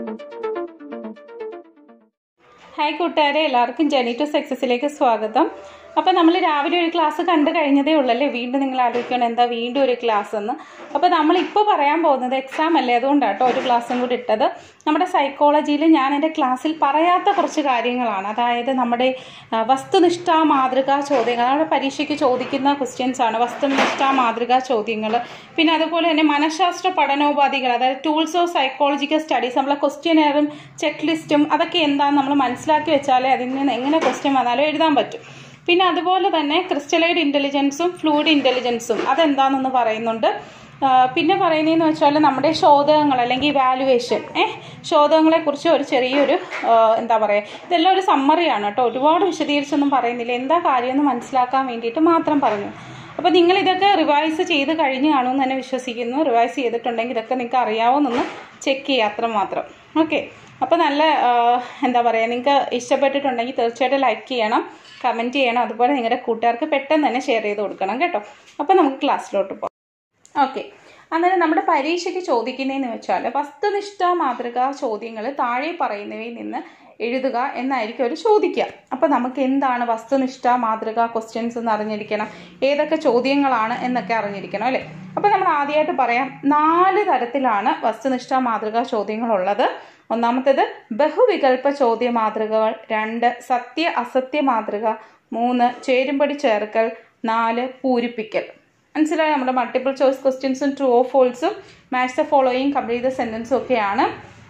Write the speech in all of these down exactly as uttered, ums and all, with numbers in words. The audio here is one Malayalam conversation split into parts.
ഹായ് കൂട്ടുകാരെ, എല്ലാവർക്കും ജേർണി ടു സക്സസിലേക്ക് സ്വാഗതം. അപ്പോൾ നമ്മൾ രാവിലെ ഒരു ക്ലാസ് കണ്ടു കഴിഞ്ഞതേ ഉള്ളല്ലേ. വീണ്ടും നിങ്ങൾ ആലോചിക്കണം എന്താ വീണ്ടും ഒരു ക്ലാസ് എന്ന്. അപ്പോൾ നമ്മളിപ്പോൾ പറയാൻ പോകുന്നത് എക്സാം അല്ലേ, അതുകൊണ്ടാട്ടോ ഒരു ക്ലാസ്സും കൂടി ഇട്ടത്. നമ്മുടെ സൈക്കോളജിയിൽ ഞാൻ എൻ്റെ ക്ലാസ്സിൽ പറയാത്ത കുറച്ച് കാര്യങ്ങളാണ്. അതായത് നമ്മുടെ വസ്തുനിഷ്ഠ മാതൃകാ ചോദ്യങ്ങൾ, നമ്മുടെ പരീക്ഷയ്ക്ക് ചോദിക്കുന്ന ക്വസ്റ്റ്യൻസ് ആണ് വസ്തുനിഷ്ഠ മാതൃകാ ചോദ്യങ്ങൾ. പിന്നെ അതുപോലെ തന്നെ മനഃശാസ്ത്ര പഠനോപാധികൾ, അതായത് ടൂൾസ് ഓഫ് സൈക്കോളജിക്കൽ സ്റ്റഡീസ്, നമ്മളെ ക്വസ്റ്റ്യനെയറും ചെക്ക് ലിസ്റ്റും അതൊക്കെ എന്താണെന്ന് നമ്മൾ മനസ്സിലാക്കി വെച്ചാലേ അതിൽ നിന്ന് എങ്ങനെ ക്വസ്റ്റ്യൻ വന്നാലും എഴുതാൻ പറ്റും. പിന്നെ അതുപോലെ തന്നെ ക്രിസ്റ്റലൈഡ് ഇൻ്റലിജൻസും ഫ്ലൂയിഡ് ഇൻ്റലിജൻസും അതെന്താണെന്ന് പറയുന്നുണ്ട്. പിന്നെ പറയുന്നതെന്ന് വെച്ചാൽ നമ്മുടെ ശോധകങ്ങൾ അല്ലെങ്കിൽ ഇവാലുവേഷൻ ഏഹ് ശോധകങ്ങളെക്കുറിച്ച് ഒരു ചെറിയൊരു എന്താ പറയുക, ഇതെല്ലാം ഒരു സമ്മറിയാണ് കേട്ടോ. ഒരുപാട് വിശദീകരിച്ചൊന്നും പറയുന്നില്ല, എന്താ കാര്യമെന്ന് മനസ്സിലാക്കാൻ വേണ്ടിയിട്ട് മാത്രം പറഞ്ഞു. അപ്പോൾ നിങ്ങൾ ഇതൊക്കെ റിവൈസ് ചെയ്ത് കഴിഞ്ഞ് കാണുമെന്ന് തന്നെ വിശ്വസിക്കുന്നു. റിവൈസ് ചെയ്തിട്ടുണ്ടെങ്കിൽ ഇതൊക്കെ നിങ്ങൾക്ക് അറിയാവുന്നൊന്ന് ചെക്ക് ചെയ്യുക, അത്രമാത്രം. ഓക്കെ, അപ്പോൾ നല്ല എന്താ പറയുക, നിങ്ങൾക്ക് ഇഷ്ടപ്പെട്ടിട്ടുണ്ടെങ്കിൽ തീർച്ചയായിട്ടും ലൈക്ക് ചെയ്യണം, കമൻറ്റ് ചെയ്യണം, അതുപോലെ നിങ്ങളുടെ കൂട്ടുകാർക്ക് പെട്ടെന്ന് തന്നെ ഷെയർ ചെയ്ത് കൊടുക്കണം കേട്ടോ. അപ്പോൾ നമുക്ക് ക്ലാസ്സിലോട്ട് പോകാം. ഓക്കെ, അന്നേരം നമ്മുടെ പരീക്ഷയ്ക്ക് ചോദിക്കുന്നതെന്ന് വെച്ചാൽ വസ്തുനിഷ്ഠ മാതൃകാ ചോദ്യങ്ങൾ താഴെ പറയുന്നവയിൽ നിന്ന് എഴുതുക എന്നായിരിക്കും അവർ ചോദിക്കുക. അപ്പോൾ നമുക്ക് എന്താണ് വസ്തുനിഷ്ഠ മാതൃകാ ക്വസ്റ്റ്യൻസ് എന്ന് അറിഞ്ഞിരിക്കണം, ഏതൊക്കെ ചോദ്യങ്ങളാണ് എന്നൊക്കെ അറിഞ്ഞിരിക്കണം അല്ലേ. അപ്പോൾ നമ്മൾ ആദ്യമായിട്ട് പറയാം, നാല് തരത്തിലാണ് വസ്തുനിഷ്ഠ മാതൃകാ ചോദ്യങ്ങളുള്ളത്. ഒന്നാമത്തേത് ബഹുവികൽപ്പ ചോദ്യ മാതൃകകൾ, രണ്ട് സത്യ അസത്യ മാതൃക, മൂന്ന് ചേരുംപടി ചേർക്കൽ, നാല് പൂരിപ്പിക്കൽ. മനസ്സിലായി? നമ്മുടെ മൾട്ടിപ്പിൾ ചോയ്സ് ക്വസ്റ്റ്യൻസും ട്രൂ ഓ ഫോൾസും match the following complete the സെന്റൻസും ഒക്കെയാണ്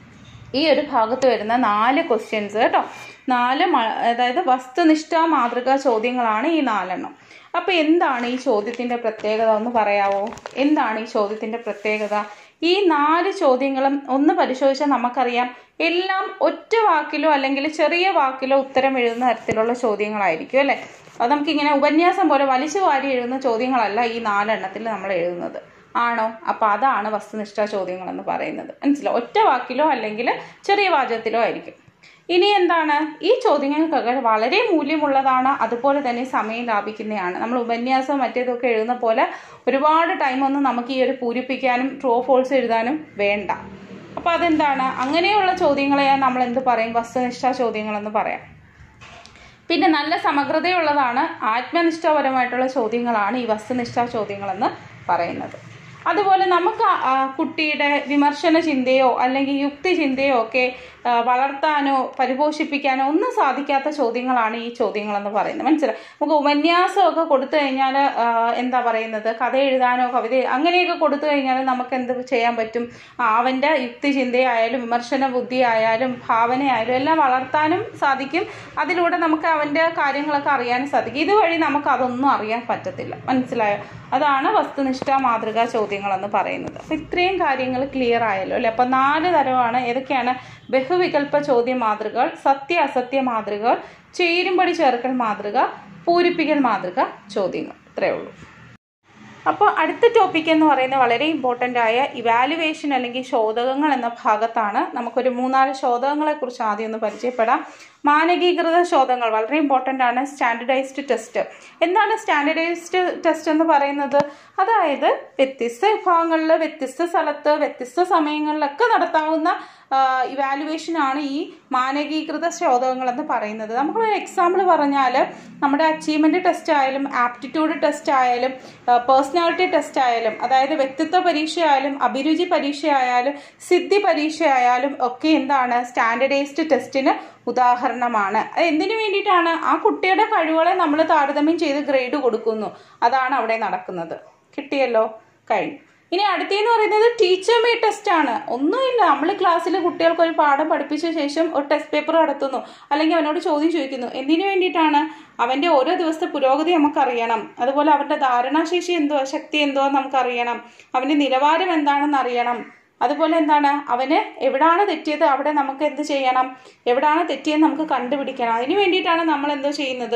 ഈ ഒരു ഭാഗത്ത് വരുന്ന നാല് ക്വസ്റ്റ്യൻസ് കേട്ടോ. നാല് അതായത് വസ്തുനിഷ്ഠ മാതൃകാ ചോദ്യങ്ങളാണ് ഈ നാലെണ്ണം. അപ്പോൾ എന്താണ് ഈ ചോദ്യത്തിൻ്റെ പ്രത്യേകത ഒന്ന് പറയാവോ? എന്താണ് ഈ ചോദ്യത്തിൻ്റെ പ്രത്യേകത? ഈ നാല് ചോദ്യങ്ങളും ഒന്ന് പരിശോധിച്ചാൽ നമുക്കറിയാം, എല്ലാം ഒറ്റ വാക്കിലോ അല്ലെങ്കിൽ ചെറിയ വാക്കിലോ ഉത്തരം എഴുതുന്ന തരത്തിലുള്ള ചോദ്യങ്ങളായിരിക്കും അല്ലേ. അത് നമുക്കിങ്ങനെ ഉപന്യാസം പോലെ വലിച്ചു വാരി എഴുതുന്ന ചോദ്യങ്ങളല്ല ഈ നാലെണ്ണത്തിൽ നമ്മൾ എഴുതുന്നത്, ആണോ? അപ്പോൾ അതാണ് വസ്തുനിഷ്ഠ ചോദ്യങ്ങൾ എന്ന് പറയുന്നത്. മനസ്സിലാവും? ഒറ്റ വാക്കിലോ അല്ലെങ്കിൽ ചെറിയ വാചകത്തിലോ ആയിരിക്കും. ഇനി എന്താണ്, ഈ ചോദ്യങ്ങൾക്കൊക്കെ വളരെ മൂല്യമുള്ളതാണ്, അതുപോലെ തന്നെ സമയം ലാഭിക്കുന്നതാണ്. നമ്മൾ ഉപന്യാസം മറ്റേതൊക്കെ എഴുതുന്ന പോലെ ഒരുപാട് ടൈമൊന്നും നമുക്ക് ഈ ഒരു പൂരിപ്പിക്കാനും ട്രൂ ഫോൾസ് എഴുതാനും വേണ്ട. അപ്പോൾ അതെന്താണ്, അങ്ങനെയുള്ള ചോദ്യങ്ങളെ നമ്മൾ എന്ത് പറയും? വസ്തുനിഷ്ഠ ചോദ്യങ്ങളെന്ന് പറയാം. പിന്നെ നല്ല സമഗ്രതയുള്ളതാണ്, ആത്മനിഷ്ഠപരമായിട്ടുള്ള ചോദ്യങ്ങളാണ് ഈ വസ്തുനിഷ്ഠ ചോദ്യങ്ങളെന്ന് പറയുന്നത്. അതുപോലെ നമുക്ക് കുട്ടിയുടെ വിമർശന ചിന്തയോ അല്ലെങ്കിൽ യുക്തി ചിന്തയോ ഒക്കെ വളർത്താനോ പരിപോഷിപ്പിക്കാനോ ഒന്നും സാധിക്കാത്ത ചോദ്യങ്ങളാണ് ഈ ചോദ്യങ്ങളെന്ന് പറയുന്നത്. മനസ്സിലായി? നമുക്ക് ഉപന്യാസമൊക്കെ കൊടുത്തു കഴിഞ്ഞാൽ എന്താ പറയുന്നത്, കഥ എഴുതാനോ കവിത അങ്ങനെയൊക്കെ കൊടുത്തു കഴിഞ്ഞാൽ നമുക്ക് എന്ത് ചെയ്യാൻ പറ്റും? അവൻ്റെ യുക്തി ചിന്തയായാലും വിമർശന ബുദ്ധി ആയാലും ഭാവനയായാലും എല്ലാം വളർത്താനും സാധിക്കും. അതിലൂടെ നമുക്ക് അവൻ്റെ കാര്യങ്ങളൊക്കെ അറിയാനും സാധിക്കും. ഇതുവഴി നമുക്ക് അതൊന്നും അറിയാൻ പറ്റത്തില്ല. മനസ്സിലായോ? അതാണ് വസ്തുനിഷ്ഠ മാതൃകാ ചോദ്യങ്ങളെന്ന് പറയുന്നത്. അപ്പം ഇത്രയും കാര്യങ്ങൾ ക്ലിയർ ആയല്ലോ അല്ലേ. അപ്പം നാല് തരമാണ്. ഏതൊക്കെയാണ്? ബഹുവികൽപ്പ ചോദ്യ മാതൃകകൾ, സത്യ അസത്യ മാതൃകകൾ, ചേരുംപടി ചേർക്കൽ മാതൃക, പൂരിപ്പിക്കൽ മാതൃക ചോദ്യങ്ങൾ. ഇത്രയേ ഉള്ളൂ. അപ്പോൾ അടുത്ത ടോപ്പിക് എന്ന് പറയുന്നത് വളരെ ഇമ്പോർട്ടൻ്റ് ആയ ഇവാലുവേഷൻ അല്ലെങ്കിൽ ശോധകങ്ങൾ എന്ന ഭാഗത്താണ്. നമുക്കൊരു മൂന്നാല് ശോധകങ്ങളെ കുറിച്ച് ആദ്യം ഒന്ന് പരിചയപ്പെടാം. മാനകീകൃത ശോധകങ്ങൾ വളരെ ഇമ്പോർട്ടൻ്റ് ആണ്. Standardised test. എന്താണ് സ്റ്റാൻഡർഡൈസ്ഡ് ടെസ്റ്റ് എന്ന് പറയുന്നത്? അതായത് വ്യത്യസ്ത വിഭാഗങ്ങളിൽ വ്യത്യസ്ത സ്ഥലത്ത് വ്യത്യസ്ത സമയങ്ങളിലൊക്കെ നടത്താവുന്ന ഇവാലുവേഷൻ ആണ് ഈ മാനകീകൃത ശോധകങ്ങൾ എന്ന് പറയുന്നത്. നമ്മളൊരു എക്സാമ്പിൾ പറഞ്ഞാൽ നമ്മുടെ അച്ചീവ്മെന്റ് ടെസ്റ്റ് ആയാലും ആപ്റ്റിറ്റ്യൂഡ് ടെസ്റ്റ് ആയാലും പേഴ്സണാലിറ്റി ടെസ്റ്റ് ആയാലും അതായത് വ്യക്തിത്വ പരീക്ഷ ആയാലും അഭിരുചി പരീക്ഷ ആയാലും സിദ്ധി പരീക്ഷ ആയാലും ഒക്കെ എന്താണ് സ്റ്റാൻഡർഡൈസ്ഡ് ടെസ്റ്റിന് ഉദാഹരണമാണ്. എന്തിനു വേണ്ടിയിട്ടാണ്? ആ കുട്ടിയുടെ കഴിവുകളെ നമ്മൾ താരതമ്യം ചെയ്ത് ഗ്രേഡ് കൊടുക്കുന്നു. അതാണ് അവിടെ നടക്കുന്നത്. കിട്ടിയല്ലോ, കഴിഞ്ഞു. ഇനി അടുത്തെന്ന് പറയുന്നത് ടീച്ചർ മെയ്ഡ് ടെസ്റ്റ് ആണ്. ഒന്നുമില്ല, നമ്മൾ ക്ലാസ്സിൽ കുട്ടികൾക്ക് ഒരു പാഠം പഠിപ്പിച്ച ശേഷം ഒരു ടെസ്റ്റ് പേപ്പർ നടത്തുന്നു, അല്ലെങ്കിൽ അവനോട് ചോദ്യം ചോദിക്കുന്നു. എന്തിനു വേണ്ടിയിട്ടാണ്? അവൻ്റെ ഓരോ ദിവസത്തെ പുരോഗതി നമുക്കറിയണം. അതുപോലെ അവൻ്റെ ധാരണാശേഷി എന്തോ ശക്തി എന്തോ നമുക്കറിയണം. അവൻ്റെ നിലവാരം എന്താണെന്ന് അറിയണം. അതുപോലെ എന്താണ്, അവന് എവിടാണ് തെറ്റിയത് അവിടെ നമുക്ക് എന്ത് ചെയ്യണം, എവിടാണ് തെറ്റിയെന്ന് നമുക്ക് കണ്ടുപിടിക്കണം. അതിന് വേണ്ടിയിട്ടാണ് നമ്മൾ എന്തോ ചെയ്യുന്നത്,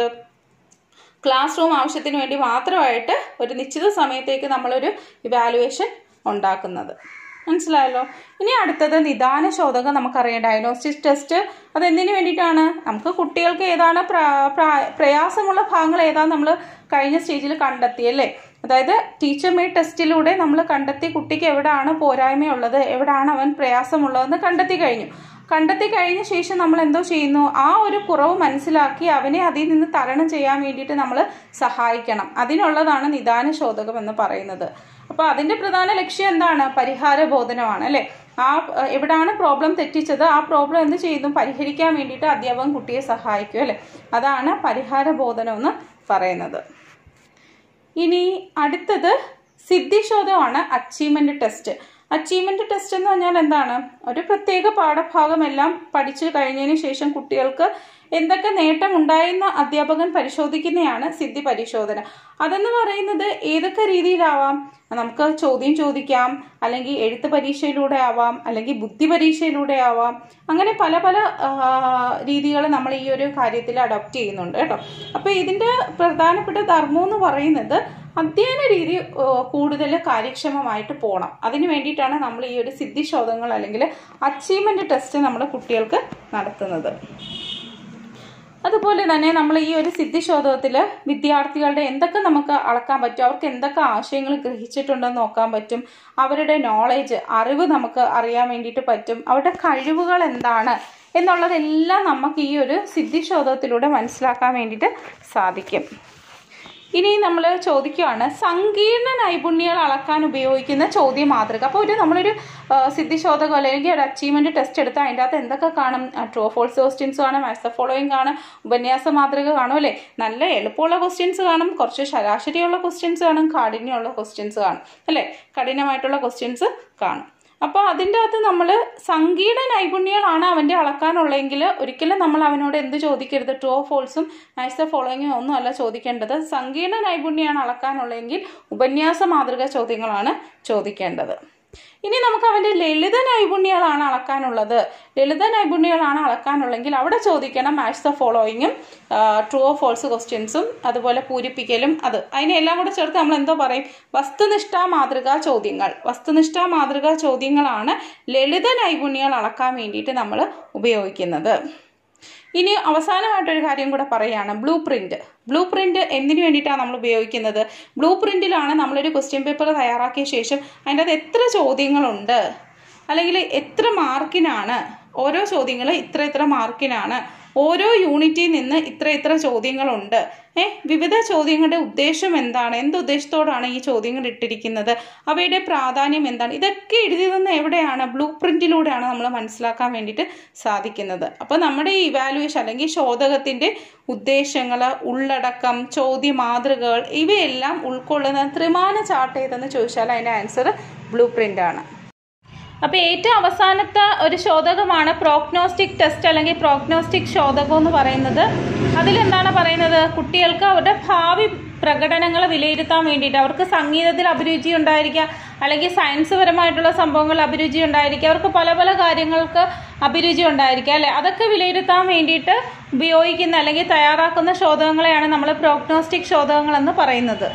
ക്ലാസ് റൂം ആവശ്യത്തിന് വേണ്ടി മാത്രമായിട്ട് ഒരു നിശ്ചിത സമയത്തേക്ക് നമ്മളൊരു ഇവാലുവേഷൻ ഉണ്ടാക്കുന്നത്. മനസ്സിലായല്ലോ. ഇനി അടുത്തത് നിദാന ശോധകം. നമുക്കറിയാം ഡയഗ്നോസ്റ്റിക് ടെസ്റ്റ്. അതെന്തിനു വേണ്ടിയിട്ടാണ്? നമുക്ക് കുട്ടികൾക്ക് ഏതാണ് പ്രയാസമുള്ള ഭാഗങ്ങൾ ഏതാണ് നമ്മൾ കഴിഞ്ഞ സ്റ്റേജിൽ കണ്ടെത്തി അല്ലേ. അതായത് ടീച്ചർ മെയ്ഡ് ടെസ്റ്റിലൂടെ നമ്മൾ കണ്ടെത്തി കുട്ടിക്ക് എവിടെയാണ് പോരായ്മയുള്ളത്, എവിടെയാണ് അവൻ പ്രയാസമുള്ളതെന്ന് കണ്ടെത്തി കഴിഞ്ഞു. കണ്ടെത്തി കഴിഞ്ഞ ശേഷം നമ്മൾ എന്തോ ചെയ്യുന്നു, ആ ഒരു കുറവ് മനസ്സിലാക്കി അവനെ അതിൽ നിന്ന് തരണം ചെയ്യാൻ വേണ്ടിയിട്ട് നമ്മൾ സഹായിക്കണം. അതിനുള്ളതാണ് നിദാന ശോധകം എന്ന് പറയുന്നത്. അപ്പൊ അതിന്റെ പ്രധാന ലക്ഷ്യം എന്താണ്? പരിഹാര ബോധനമാണ് അല്ലെ. ആ എവിടാണ് പ്രോബ്ലം തെറ്റിച്ചത്, ആ പ്രോബ്ലം എന്ത് ചെയ്യുന്നു, പരിഹരിക്കാൻ വേണ്ടിയിട്ട് അധ്യാപകൻ കുട്ടിയെ സഹായിക്കും അല്ലെ. അതാണ് പരിഹാര ബോധനം എന്ന് പറയുന്നത്. ഇനി അടുത്തത് സിദ്ധിശോധമാണ് അച്ചീവ്മെന്റ് ടെസ്റ്റ്. അച്ചീവ്മെന്റ് ടെസ്റ്റ് എന്ന് പറഞ്ഞാൽ എന്താണ്? ഒരു പ്രത്യേക പാഠഭാഗം എല്ലാം പഠിച്ചു കഴിഞ്ഞതിന് ശേഷം കുട്ടികൾക്ക് എന്തൊക്കെ നേട്ടം ഉണ്ടായെന്ന് അധ്യാപകൻ പരിശോധിക്കുന്നതാണ് സിദ്ധി പരിശോധന. അതെന്ന് പറയുന്നത് ഏതൊക്കെ രീതിയിലാവാം? നമുക്ക് ചോദ്യം ചോദിക്കാം, അല്ലെങ്കിൽ എഴുത്ത് പരീക്ഷയിലൂടെ ആവാം, അല്ലെങ്കിൽ ബുദ്ധി പരീക്ഷയിലൂടെ ആവാം. അങ്ങനെ പല പല രീതികൾ നമ്മൾ ഈ ഒരു കാര്യത്തിൽ അഡോപ്റ്റ് ചെയ്യുന്നുണ്ട് കേട്ടോ. അപ്പൊ ഇതിന്റെ പ്രധാനപ്പെട്ട ധർമ്മം എന്ന് പറയുന്നത് അധ്യയന രീതി കൂടുതൽ കാര്യക്ഷമമായിട്ട് പോകണം. അതിന് വേണ്ടിയിട്ടാണ് നമ്മൾ ഈ ഒരു സിദ്ധിശോധങ്ങൾ അല്ലെങ്കിൽ അച്ചീവ്മെന്റ് ടെസ്റ്റ് നമ്മൾ കുട്ടികൾക്ക് നടത്തുന്നത്. അതുപോലെ തന്നെ നമ്മൾ ഈ ഒരു സിദ്ധിശോധകത്തിൽ വിദ്യാർത്ഥികളുടെ എന്തൊക്കെ നമുക്ക് അളക്കാൻ പറ്റും, അവർക്ക് എന്തൊക്കെ ആശയങ്ങൾ ഗ്രഹിച്ചിട്ടുണ്ടെന്ന് നോക്കാൻ പറ്റും, അവരുടെ നോളേജ് അറിവ് നമുക്ക് അറിയാൻ വേണ്ടിയിട്ട് പറ്റും, അവരുടെ കഴിവുകൾ എന്താണ് എന്നുള്ളതെല്ലാം നമുക്ക് ഈ ഒരു സിദ്ധിശോധകത്തിലൂടെ മനസ്സിലാക്കാൻ വേണ്ടിയിട്ട് സാധിക്കും. ഇനി നമ്മൾ ചോദിക്കുകയാണ് സങ്കീർണ നൈപുണ്യങ്ങൾ അളക്കാൻ ഉപയോഗിക്കുന്ന ചോദ്യ മാതൃക. അപ്പോൾ ഒരു നമ്മളൊരു സിദ്ധിശോധകം അല്ലെങ്കിൽ ഒരു അച്ചീവ്മെന്റ് ടെസ്റ്റ് എടുത്താൽ അതിൻ്റെ അകത്ത് എന്തൊക്കെ കാണും? ട്രൂ ഫോൾസ് ക്വസ്റ്റ്യൻസ് കാണും, മാത്സ് ദ ഫോളോയിങ് കാണും, ഉപന്യാസ മാതൃക കാണും അല്ലേ. നല്ല എളുപ്പമുള്ള ക്വസ്റ്റ്യൻസ് കാണും, കുറച്ച് ശരാശരിയുള്ള ക്വസ്റ്റ്യൻസ് കാണും, കാഠിന്യമുള്ള ക്വസ്റ്റ്യൻസ് കാണും അല്ലേ. കഠിനമായിട്ടുള്ള ക്വസ്റ്റ്യൻസ് കാണും. അപ്പോൾ അതിൻ്റെ അകത്ത് നമ്മൾ സങ്കീർണ നൈപുണ്യങ്ങളാണ് അവൻ്റെ അളക്കാനുള്ളതെങ്കിൽ ഒരിക്കലും നമ്മൾ അവനോട് എന്ത് ചോദിക്കരുത്? ട്രൂ ഫോൾസും മാത്സ് ദ ഫോളോയിങ്ങും ഒന്നും അല്ല ചോദിക്കേണ്ടത്. സങ്കീർണ നൈപുണ്യമാണ് അളക്കാനുള്ളതെങ്കിൽ ഉപന്യാസ മാതൃക ചോദ്യങ്ങളാണ് ചോദിക്കേണ്ടത്. ഇനി നമുക്ക് അവൻ്റെ ലളിത നൈപുണ്യങ്ങളാണ് അളക്കാനുള്ളത്. ലളിത നൈപുണ്യങ്ങളാണ് അളക്കാനുള്ളെങ്കിൽ അവിടെ ചോദിക്കണം മാത്സ് ദ ഫോളോയിങ്ങും ട്രൂ ഓ ഫോൾസ് ക്വസ്റ്റ്യൻസും അതുപോലെ പൂരിപ്പിക്കലും. അത് അതിനെല്ലാം കൂടെ ചേർത്ത് നമ്മൾ എന്തോ പറയും? വസ്തുനിഷ്ഠ മാതൃകാ ചോദ്യങ്ങൾ. വസ്തുനിഷ്ഠ മാതൃകാ ചോദ്യങ്ങളാണ് ലളിത നൈപുണ്യങ്ങൾ അളക്കാൻ വേണ്ടിയിട്ട് നമ്മൾ ഉപയോഗിക്കുന്നത്. ഇനി അവസാനമായിട്ടൊരു കാര്യം കൂടെ പറയുകയാണ്, ബ്ലൂ പ്രിന്റ്. ബ്ലൂ പ്രിന്റ് എന്തിനു വേണ്ടിയിട്ടാണ് നമ്മൾ ഉപയോഗിക്കുന്നത്? ബ്ലൂ പ്രിന്റിലാണ് നമ്മളൊരു ക്വസ്റ്റ്യൻ പേപ്പർ തയ്യാറാക്കിയ ശേഷം അതിൻ്റെ അത് എത്ര ചോദ്യങ്ങളുണ്ട്, അല്ലെങ്കിൽ എത്ര മാർക്കിനാണ് ഓരോ ചോദ്യങ്ങൾ, ഇത്ര ഇത്ര മാർക്കിനാണ്, ഓരോ യൂണിറ്റിൽ നിന്ന് ഇത്ര ഇത്ര ചോദ്യങ്ങളുണ്ട്, ഏഹ് വിവിധ ചോദ്യങ്ങളുടെ ഉദ്ദേശം എന്താണ്, എന്ത് ഉദ്ദേശത്തോടാണ് ഈ ചോദ്യങ്ങൾ ഇട്ടിരിക്കുന്നത്, അവയുടെ പ്രാധാന്യം എന്താണ്, ഇതൊക്കെ എഴുതിയതെന്ന് എവിടെയാണ്? ബ്ലൂ പ്രിന്റിലൂടെയാണ് നമ്മൾ മനസ്സിലാക്കാൻ വേണ്ടിയിട്ട് സാധിക്കുന്നത്. അപ്പോൾ നമ്മുടെ ഈ ഇവാലുവേഷൻ അല്ലെങ്കിൽ ശോധകത്തിൻ്റെ ഉദ്ദേശങ്ങൾ, ഉള്ളടക്കം, ചോദ്യ മാതൃകകൾ ഇവയെല്ലാം ഉൾക്കൊള്ളുന്ന ത്രിമാന ചാർട്ട് ഏതെന്ന് ചോദിച്ചാൽ അതിൻ്റെ ആൻസർ ബ്ലൂ പ്രിന്റ് ആണ്. അപ്പോൾ ഏറ്റവും അവസാനത്തെ ഒരു ശോധകമാണ് പ്രോഗ്നോസ്റ്റിക് ടെസ്റ്റ് അല്ലെങ്കിൽ പ്രോഗ്നോസ്റ്റിക് ശോധകം എന്ന് പറയുന്നത്. അതിലെന്താണ് പറയുന്നത്? കുട്ടികൾക്ക് അവരുടെ ഭാവി പ്രകടനങ്ങൾ വിലയിരുത്താൻ വേണ്ടിയിട്ട്, അവർക്ക് സംഗീതത്തിൽ അഭിരുചി ഉണ്ടായിരിക്കാം, അല്ലെങ്കിൽ സയൻസ് പരമായിട്ടുള്ള സംഭവങ്ങൾ അഭിരുചി ഉണ്ടായിരിക്കാം, അവർക്ക് പല പല കാര്യങ്ങൾക്ക് അഭിരുചി ഉണ്ടായിരിക്കാം അല്ലെ. അതൊക്കെ വിലയിരുത്താൻ വേണ്ടിയിട്ട് ഉപയോഗിക്കുന്ന അല്ലെങ്കിൽ തയ്യാറാക്കുന്ന ശോധകങ്ങളെയാണ് നമ്മൾ പ്രോഗ്നോസ്റ്റിക് ശോധകങ്ങൾ എന്ന് പറയുന്നത്.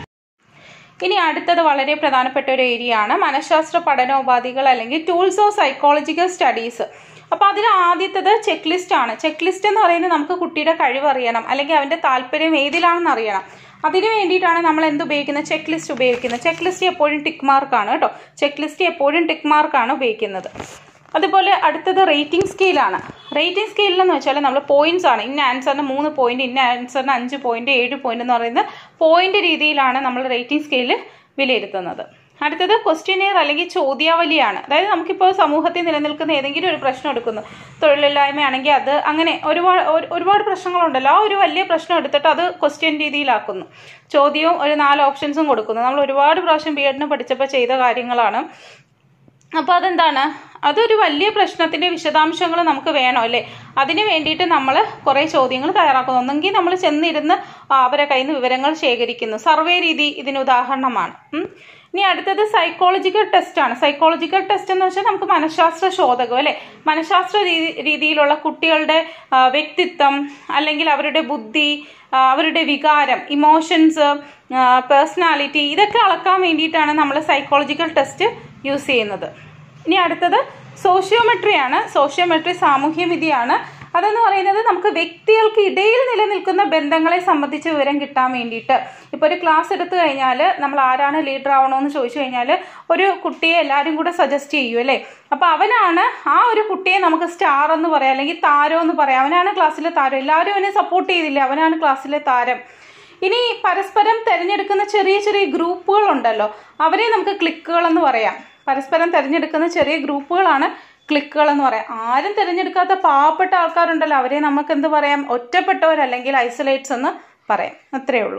ഇനി അടുത്തത് വളരെ പ്രധാനപ്പെട്ട ഒരു ഏരിയ ആണ് മനഃശാസ്ത്ര പഠനോപാധികൾ അല്ലെങ്കിൽ ടൂൾസ് ഓഫ് സൈക്കോളജിക്കൽ സ്റ്റഡീസ്. അപ്പോൾ അതിൽ ആദ്യത്തത് ചെക്ക് ലിസ്റ്റ് ആണ്. ചെക്ക് ലിസ്റ്റ് എന്ന് പറയുന്നത് നമുക്ക് കുട്ടിയുടെ കഴിവ് അറിയണം, അല്ലെങ്കിൽ അവൻ്റെ താല്പര്യം ഏതിലാണെന്ന് അറിയണം. അതിന് വേണ്ടിയിട്ടാണ് നമ്മൾ എന്ത് ഉപയോഗിക്കുന്നത്? ചെക്ക് ലിസ്റ്റ് ഉപയോഗിക്കുന്നത്. ചെക്ക് ലിസ്റ്റ് എപ്പോഴും ടിക്ക് മാർക്കാണ് കേട്ടോ. ചെക്ക് ലിസ്റ്റ് എപ്പോഴും ടിക്ക് മാർക്കാണ് ഉപയോഗിക്കുന്നത്. അതുപോലെ അടുത്തത് റേറ്റിംഗ് സ്കെയിലാണ്. റേറ്റിംഗ് സ്കെയിലിൽ എന്ന് വെച്ചാൽ നമ്മൾ പോയിന്റ്സ് ആണ്. ഇന്ന ആൻസറിന് മൂന്ന് പോയിന്റ്, ഇന്ന ആൻസറിന് അഞ്ച് പോയിന്റ്, ഏഴ് പോയിന്റ് എന്ന് പറയുന്ന പോയിന്റ് രീതിയിലാണ് നമ്മൾ റേറ്റിംഗ് സ്കെയിലിൽ വിലയിരുത്തുന്നത്. അടുത്തത് ക്വസ്റ്റ്യനെയർ അല്ലെങ്കിൽ ചോദ്യാവലിയാണ്. അതായത് നമുക്കിപ്പോൾ സമൂഹത്തിൽ നിലനിൽക്കുന്ന ഏതെങ്കിലും ഒരു പ്രശ്നം എടുക്കുന്നു, തൊഴിലില്ലായ്മയാണെങ്കിൽ അത്, അങ്ങനെ ഒരുപാട് ഒരുപാട് പ്രശ്നങ്ങളുണ്ടല്ലോ. ആ ഒരു വലിയ പ്രശ്നം എടുത്തിട്ട് അത് ക്വസ്റ്റ്യൻ രീതിയിലാക്കുന്നു. ചോദ്യവും ഒരു നാല് ഓപ്ഷൻസും കൊടുക്കുന്നു. നമ്മൾ ഒരുപാട് പ്രാവശ്യം ബി എഡിന് പഠിച്ചപ്പോൾ ചെയ്ത കാര്യങ്ങളാണ്. അപ്പോൾ അതെന്താണ്? അതൊരു വലിയ പ്രശ്നത്തിൻ്റെ വിശദാംശങ്ങൾ നമുക്ക് വേണം അല്ലേ. അതിന് വേണ്ടിയിട്ട് നമ്മൾ കുറേ ചോദ്യങ്ങൾ തയ്യാറാക്കുന്നു. ഒന്നെങ്കിൽ നമ്മൾ ചെന്നിരുന്ന് അവരെ കയ്യിൽ നിന്ന് വിവരങ്ങൾ ശേഖരിക്കുന്നു. സർവേ രീതി ഇതിന് ഉദാഹരണമാണ്. ഇനി അടുത്തത് സൈക്കോളജിക്കൽ ടെസ്റ്റ് ആണ്. സൈക്കോളജിക്കൽ ടെസ്റ്റ് എന്ന് വെച്ചാൽ നമുക്ക് മനഃശാസ്ത്ര ശോധകം അല്ലെ. മനഃശാസ്ത്ര രീതിയിലുള്ള കുട്ടികളുടെ വ്യക്തിത്വം അല്ലെങ്കിൽ അവരുടെ ബുദ്ധി, അവരുടെ വികാരം, ഇമോഷൻസ്, പേഴ്സണാലിറ്റി, ഇതൊക്കെ അളക്കാൻ വേണ്ടിയിട്ടാണ് നമ്മൾ സൈക്കോളജിക്കൽ ടെസ്റ്റ് യൂസ് ചെയ്യുന്നത്. ഇനി അടുത്തത് സോഷ്യോമെട്രി ആണ്. സോഷ്യോമെട്രി സാമൂഹ്യവിദ്യയാണ്. അതെന്ന് പറയുന്നത് നമുക്ക് വ്യക്തികൾക്ക് ഇടയിൽ നിലനിൽക്കുന്ന ബന്ധങ്ങളെ സംബന്ധിച്ച് വിവരം കിട്ടാൻ വേണ്ടിയിട്ട്. ഇപ്പോൾ ഒരു ക്ലാസ് എടുത്തു കഴിഞ്ഞാൽ നമ്മൾ ആരാണ് ലീഡർ ആവണമെന്ന് ചോദിച്ചു കഴിഞ്ഞാൽ ഒരു കുട്ടിയെ എല്ലാവരും കൂടെ സജസ്റ്റ് ചെയ്യും അല്ലേ. അപ്പോൾ അവനാണ് ആ ഒരു കുട്ടിയെ നമുക്ക് സ്റ്റാർ എന്ന് പറയാം, അല്ലെങ്കിൽ താരം എന്ന് പറയാം. അവനാണ് ക്ലാസ്സിലെ താരം, എല്ലാവരും അവനെ സപ്പോർട്ട് ചെയ്തില്ലേ, അവനാണ് ക്ലാസ്സിലെ താരം. ഇനി പരസ്പരം തിരഞ്ഞെടുക്കുന്ന ചെറിയ ചെറിയ ഗ്രൂപ്പുകൾ ഉണ്ടല്ലോ, അവരെ നമുക്ക് ക്ലിക്കുകൾ എന്ന് പറയാം. പരസ്പരം തിരഞ്ഞെടുക്കുന്ന ചെറിയ ഗ്രൂപ്പുകളാണ് ക്ലിക്കുകൾ എന്ന് പറയാം. ആരും തിരഞ്ഞെടുക്കാത്ത പാവപ്പെട്ട ആൾക്കാരുണ്ടല്ലോ, അവരെ നമുക്ക് എന്ത് പറയാം, ഒറ്റപ്പെട്ടവരല്ലെങ്കിൽ ഐസൊലേറ്റ്സ് എന്ന് പറയാം. അത്രയേ ഉള്ളൂ.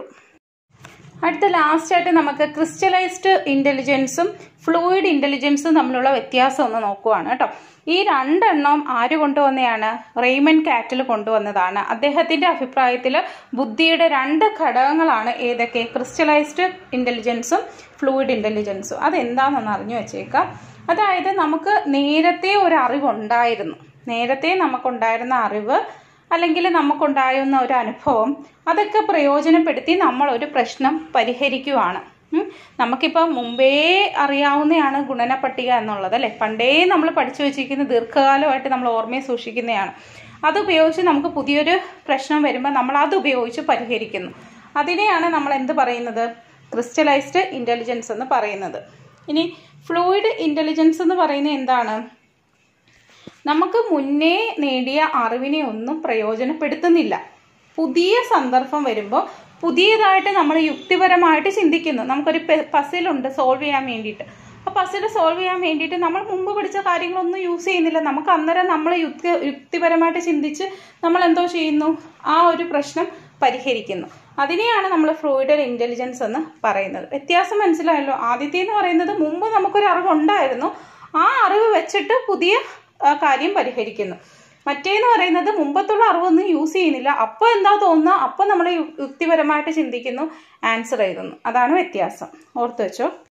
അടുത്ത ലാസ്റ്റായിട്ട് നമുക്ക് ക്രിസ്റ്റലൈസ്ഡ് ഇൻ്റലിജൻസും ഫ്ലൂയിഡ് ഇൻ്റലിജൻസും തമ്മിലുള്ള വ്യത്യാസം ഒന്ന് നോക്കുവാണ് കേട്ടോ. ഈ രണ്ടെണ്ണം ആര് കൊണ്ടുവന്നതാണ്? റെയ്മൺ കാറ്റൽ കൊണ്ടുവന്നതാണ്. അദ്ദേഹത്തിൻ്റെ അഭിപ്രായത്തിൽ ബുദ്ധിയുടെ രണ്ട് ഘടകങ്ങളാണ് ഏതൊക്കെ? ക്രിസ്റ്റലൈസ്ഡ് ഇൻ്റലിജൻസും ഫ്ലൂയിഡ് ഇൻ്റലിജൻസും. അതെന്താണെന്ന് അറിഞ്ഞു വെച്ചേക്കാം. അതായത് നമുക്ക് നേരത്തെ ഒരു അറിവുണ്ടായിരുന്നു, നേരത്തെ നമുക്കുണ്ടായിരുന്ന അറിവ് അല്ലെങ്കിൽ നമുക്കുണ്ടായിരുന്ന ഒരു അനുഭവം, അതൊക്കെ പ്രയോജനപ്പെടുത്തി നമ്മൾ ഒരു പ്രശ്നം പരിഹരിക്കുവാണ്. നമുക്കിപ്പോൾ മുമ്പേ അറിയാവുന്നതാണ് ഗുണന പട്ടിക എന്നുള്ളത് അല്ലേ. പണ്ടേ നമ്മൾ പഠിച്ചു വെച്ചിരിക്കുന്ന ദീർഘകാലമായിട്ട് നമ്മൾ ഓർമ്മയെ സൂക്ഷിക്കുന്നതാണ്. അതുപയോഗിച്ച് നമുക്ക് പുതിയൊരു പ്രശ്നം വരുമ്പോൾ നമ്മൾ അത് ഉപയോഗിച്ച് പരിഹരിക്കുന്നു. അതിനെയാണ് നമ്മൾ എന്ത് പറയുന്നത്? ക്രിസ്റ്റലൈസ്ഡ് ഇൻ്റലിജൻസ് എന്ന് പറയുന്നത്. ഇനി ഫ്ലൂയിഡ് ഇൻ്റലിജൻസ് എന്ന് പറയുന്നത് എന്താണ്? നമുക്ക് മുന്നേ നേടിയ അറിവിനെ ഒന്നും പ്രയോജനപ്പെടുത്തുന്നില്ല. പുതിയ സന്ദർഭം വരുമ്പോൾ പുതിയതായിട്ട് നമ്മൾ യുക്തിപരമായിട്ട് ചിന്തിക്കുന്നു. നമുക്കൊരു പസിലുണ്ട് സോൾവ് ചെയ്യാൻ വേണ്ടിയിട്ട്. ആ പസിൽ സോൾവ് ചെയ്യാൻ വേണ്ടിയിട്ട് നമ്മൾ മുമ്പ് പഠിച്ച കാര്യങ്ങളൊന്നും യൂസ് ചെയ്യുന്നില്ല. നമുക്ക് അന്നേരം നമ്മൾ യുക്തി യുക്തിപരമായിട്ട് ചിന്തിച്ച് നമ്മൾ എന്തോ ചെയ്യുന്നു? ആ ഒരു പ്രശ്നം പരിഹരിക്കുന്നു. അതിനെയാണ് നമ്മൾ ഫ്ലൂയിഡ് ഇൻ്റലിജൻസ് എന്ന് പറയുന്നത്. വ്യത്യാസം മനസ്സിലായല്ലോ. ആദ്യത്തെ എന്ന് പറയുന്നത് മുമ്പ് നമുക്കൊരു അറിവുണ്ടായിരുന്നു, ആ അറിവ് വെച്ചിട്ട് പുതിയ കാര്യം പരിഹരിക്കുന്നു. മറ്റേന്ന് പറയുന്നത് മുമ്പത്തുള്ള അറിവൊന്നും യൂസ് ചെയ്യുന്നില്ല, അപ്പോൾ എന്താ തോന്നുക, അപ്പോൾ നമ്മൾ യുക്തിപരമായിട്ട് ചിന്തിക്കുന്നു, ആൻസർ എഴുതുന്നു. അതാണ് വ്യത്യാസം. ഓർത്ത് വെച്ചോ.